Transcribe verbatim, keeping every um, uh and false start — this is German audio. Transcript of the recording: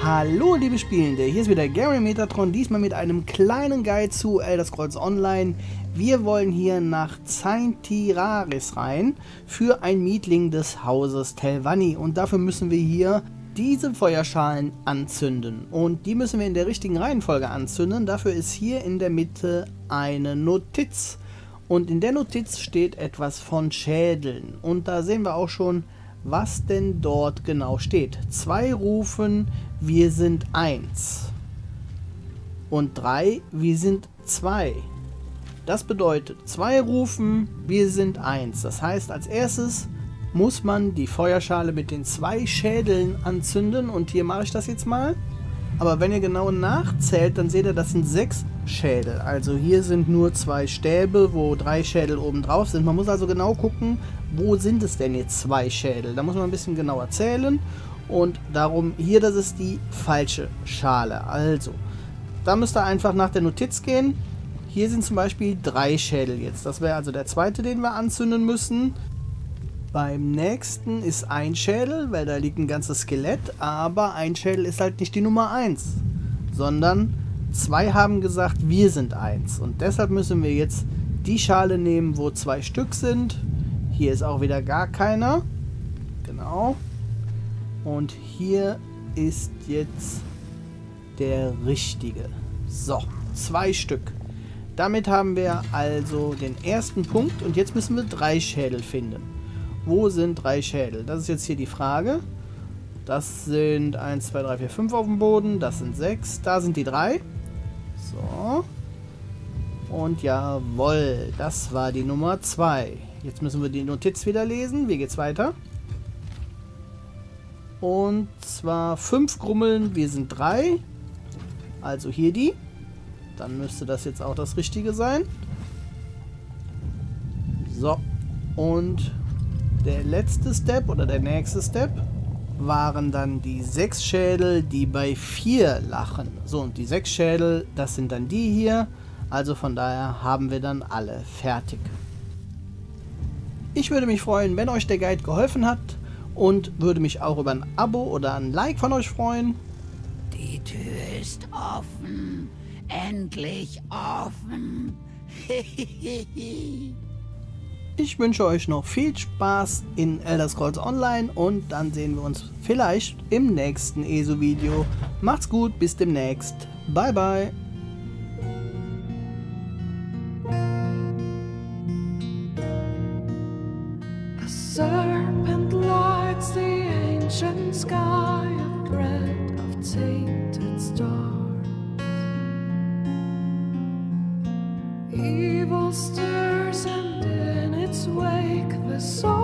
Hallo liebe Spielende, hier ist wieder Gary Metatron, diesmal mit einem kleinen Guide zu Elder Scrolls Online. Wir wollen hier nach Zaintiraris rein für ein Meeting des Hauses Telvanni und dafür müssen wir hier diese Feuerschalen anzünden und die müssen wir in der richtigen Reihenfolge anzünden. Dafür ist hier in der Mitte eine Notiz und in der Notiz steht etwas von Schädeln und da sehen wir auch schon, was denn dort genau steht. Zwei rufen, wir sind eins. Und drei, wir sind zwei. Das bedeutet, zwei rufen, wir sind eins. Das heißt, als erstes muss man die Feuerschale mit den zwei Schädeln anzünden. Und hier mache ich das jetzt mal. Aber wenn ihr genau nachzählt, dann seht ihr, das sind sechs Schädel. Also hier sind nur zwei Stäbe, wo drei Schädel oben drauf sind. Man muss also genau gucken, wo sind es denn jetzt zwei Schädel. Da muss man ein bisschen genauer zählen. Und darum, hier, das ist die falsche Schale. Also, da müsst ihr einfach nach der Notiz gehen. Hier sind zum Beispiel drei Schädel jetzt. Das wäre also der zweite, den wir anzünden müssen. Beim nächsten ist ein Schädel, weil da liegt ein ganzes Skelett, aber ein Schädel ist halt nicht die Nummer eins, sondern zwei haben gesagt, wir sind eins. Und deshalb müssen wir jetzt die Schale nehmen, wo zwei Stück sind. Hier ist auch wieder gar keiner. Genau. Und hier ist jetzt der richtige. So, zwei Stück. Damit haben wir also den ersten Punkt und jetzt müssen wir drei Schädel finden. Wo sind drei Schädel? Das ist jetzt hier die Frage. Das sind eins, zwei, drei, vier, fünf auf dem Boden. Das sind sechs. Da sind die drei. So. Und jawohl, das war die Nummer zwei. Jetzt müssen wir die Notiz wieder lesen. Wie geht's weiter? Und zwar fünf Grummeln. Wir sind drei. Also hier die. Dann müsste das jetzt auch das Richtige sein. So. Und der letzte Step oder der nächste Step waren dann die sechs Schädel, die bei vier lachen. So, und die sechs Schädel, das sind dann die hier. Also von daher haben wir dann alle fertig. Ich würde mich freuen, wenn euch der Guide geholfen hat und würde mich auch über ein Abo oder ein Like von euch freuen. Die Tür ist offen. Endlich offen. Ich wünsche euch noch viel Spaß in Elder Scrolls Online und dann sehen wir uns vielleicht im nächsten E S O-Video. Macht's gut, bis demnächst. Bye, bye. A serpent lights the ancient sky of dread of tainted stars. Evil stirs and in its wake the soul